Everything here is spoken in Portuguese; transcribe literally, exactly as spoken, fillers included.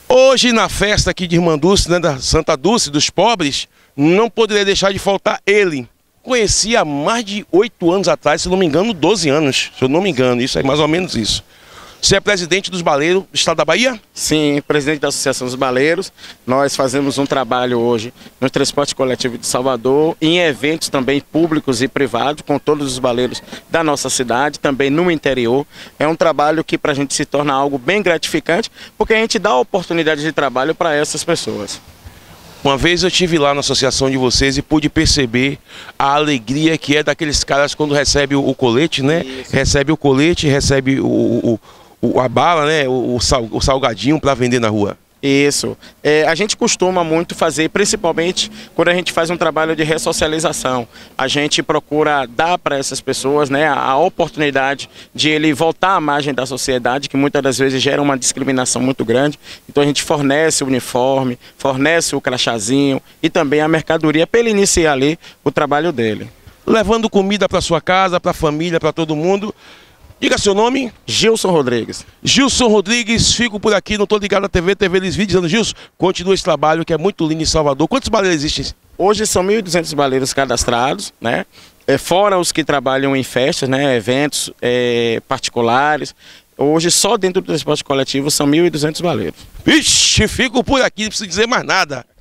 Hoje, na festa aqui de Irmã Dulce, né, da Santa Dulce, dos pobres, não poderia deixar de faltar ele. Conheci há mais de oito anos atrás, se não me engano, doze anos. Se eu não me engano, isso é mais ou menos isso. Você é presidente dos baleiros do estado da Bahia? Sim, presidente da Associação dos Baleiros. Nós fazemos um trabalho hoje no transporte coletivo de Salvador, em eventos também públicos e privados, com todos os baleiros da nossa cidade, também no interior. É um trabalho que para a gente se torna algo bem gratificante, porque a gente dá oportunidade de trabalho para essas pessoas. Uma vez eu estive lá na associação de vocês e pude perceber a alegria que é daqueles caras quando recebe o, o colete, né? Isso. Recebe o colete, recebe o... o O, a bala, né? O, o, sal, o salgadinho para vender na rua. Isso. É, a gente costuma muito fazer, principalmente quando a gente faz um trabalho de ressocialização. A gente procura dar para essas pessoas, né, a, a oportunidade de ele voltar à margem da sociedade, que muitas das vezes gera uma discriminação muito grande. Então a gente fornece o uniforme, fornece o crachazinho e também a mercadoria para ele iniciar ali o trabalho dele. Levando comida para sua casa, para a família, para todo mundo. Diga seu nome. Gilson Rodrigues. Gilson Rodrigues, fico por aqui, não estou ligado na T V, T V Eles Vídeos, dizendo, Gilson, continua esse trabalho que é muito lindo em Salvador. Quantos baleiros existem? Hoje são mil e duzentos baleiros cadastrados, né? É, fora os que trabalham em festas, né? Eventos é, particulares. Hoje só dentro do transporte coletivo são mil e duzentos baleiros. Vixe, fico por aqui, não preciso dizer mais nada.